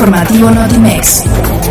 Informativo Notimex.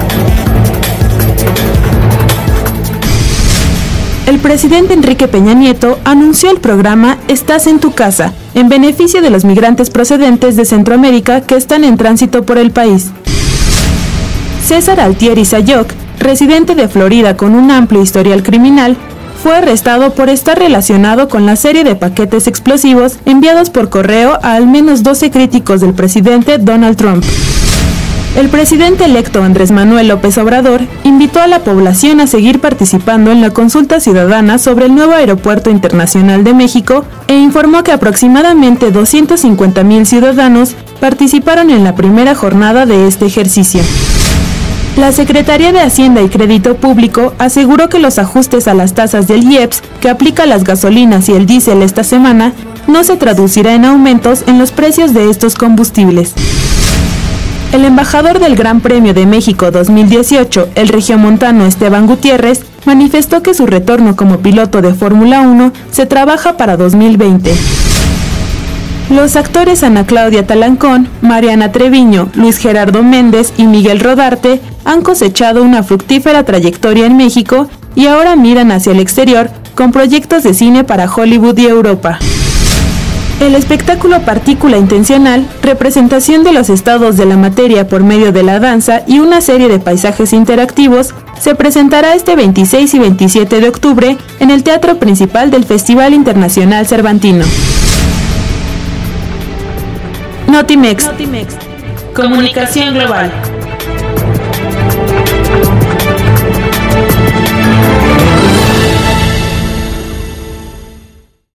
El presidente Enrique Peña Nieto anunció el programa Estás en tu casa, en beneficio de los migrantes procedentes de Centroamérica que están en tránsito por el país. César Altieri Sayoc, residente de Florida con un amplio historial criminal, fue arrestado por estar relacionado con la serie de paquetes explosivos enviados por correo a al menos 12 críticos del presidente Donald Trump. El presidente electo Andrés Manuel López Obrador invitó a la población a seguir participando en la consulta ciudadana sobre el nuevo Aeropuerto Internacional de México e informó que aproximadamente 250,000 ciudadanos participaron en la primera jornada de este ejercicio. La Secretaría de Hacienda y Crédito Público aseguró que los ajustes a las tasas del IEPS que aplica las gasolinas y el diésel esta semana no se traducirá en aumentos en los precios de estos combustibles. El embajador del Gran Premio de México 2018, el regiomontano Esteban Gutiérrez, manifestó que su retorno como piloto de Fórmula 1 se trabaja para 2020. Los actores Ana Claudia Talancón, Mariana Treviño, Luis Gerardo Méndez y Miguel Rodarte han cosechado una fructífera trayectoria en México y ahora miran hacia el exterior con proyectos de cine para Hollywood y Europa. El espectáculo Partícula Intencional, representación de los estados de la materia por medio de la danza y una serie de paisajes interactivos, se presentará este 26 y 27 de octubre en el Teatro Principal del Festival Internacional Cervantino. Notimex. Comunicación global.